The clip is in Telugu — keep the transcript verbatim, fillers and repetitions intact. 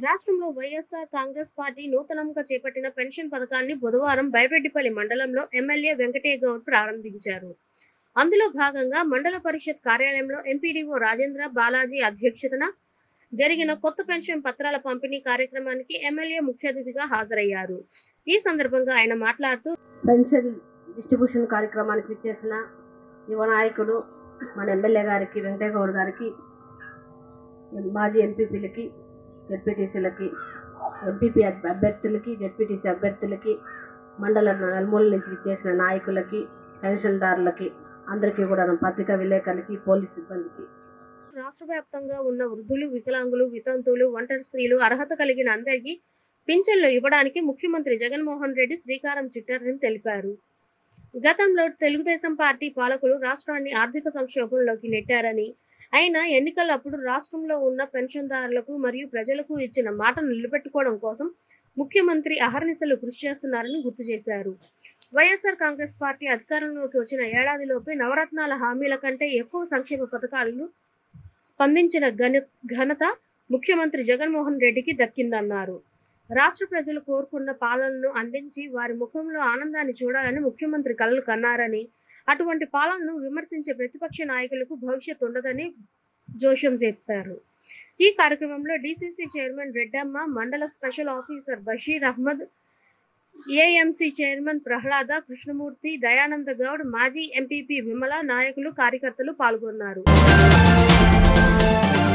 రాష్ట్రంలో వైఎస్ఆర్ కాంగ్రెస్ పార్టీ నూతనంగా చేపట్టిన పెన్షన్ పథకాన్ని బుధవారం బైరెడ్డిపల్లి మండలంలో ఎమ్మెల్యే వెంకటయ్య గౌడ్ ప్రారంభించారు. అందులో భాగంగా మండల పరిషత్ కార్యాలయంలో ఎంపీడీఓ రాజేంద్ర బాలాజీ అధ్యక్షతన జరిగిన కొత్త పెన్షన్ పత్రాల పంపిణీ కార్యక్రమానికి ఎమ్మెల్యే ముఖ్య అతిథిగా హాజరయ్యారు. ఈ సందర్భంగా ఆయన మాట్లాడుతూ పెన్షన్ డిస్ట్రిబ్యూషన్ కార్యక్రమానికి విచ్చేసిన యువ నాయకుడు మన ఎమ్మెల్యే గారికి వెంకటయ్య గౌడ్ గారికి, మాజీ ఎంపీపీలకి, జెడ్పీటీసీలకి, ఎంపీపీ అభ్యర్థులకి, జెడ్పీటీసీ అభ్యర్థులకి, మండల నలుమూల నుంచి విచ్చేసిన నాయకులకి, పెన్షన్దారులకి అందరికీ కూడా పత్రికా విలేకరులకి, పోలీసు సిబ్బందికి, రాష్ట్ర వ్యాప్తంగా ఉన్న వృద్ధులు, వికలాంగులు, వితంతువులు, ఒంటరి స్త్రీలు అర్హత కలిగిన అందరికీ పింఛన్లు ఇవ్వడానికి ముఖ్యమంత్రి జగన్మోహన్ రెడ్డి శ్రీకారం చుట్టారని తెలిపారు. గతంలో తెలుగుదేశం పార్టీ పాలకులు రాష్ట్రాన్ని ఆర్థిక సంక్షోభంలోకి నెట్టారని, అయినా ఎన్నికలప్పుడు రాష్ట్రంలో ఉన్న పెన్షన్దారులకు మరియు ప్రజలకు ఇచ్చిన మాటను నిలబెట్టుకోవడం కోసం ముఖ్యమంత్రి అహర్నిశలు కృషి చేస్తున్నారని గుర్తు చేశారు. వైఎస్ఆర్ కాంగ్రెస్ పార్టీ అధికారంలోకి వచ్చిన ఏడాదిలోపే నవరత్నాల హామీల కంటే ఎక్కువ సంక్షేమ పథకాలను స్పందించిన ఘనత ముఖ్యమంత్రి జగన్మోహన్ రెడ్డికి దక్కిందన్నారు. రాష్ట్ర ప్రజలు కోరుకున్న పాలనను అందించి వారి ముఖంలో ఆనందాన్ని చూడాలని ముఖ్యమంత్రి కలలు కన్నారని, అటువంటి పాలనను విమర్శించే ప్రతిపక్ష నాయకులకు భవిష్యత్తు ఉండదని జోష్యం చెప్పారు. ఈ కార్యక్రమంలో డీసీసీ చైర్మన్ రెడ్డమ్మ, మండల special officer Basheer Ahmed, AMC chairman Prahlada, Krishnamurthy, Dayananda Goud, మాజీ ఎంపీపీ విమల, నాయకులు, కార్యకర్తలు పాల్గొన్నారు.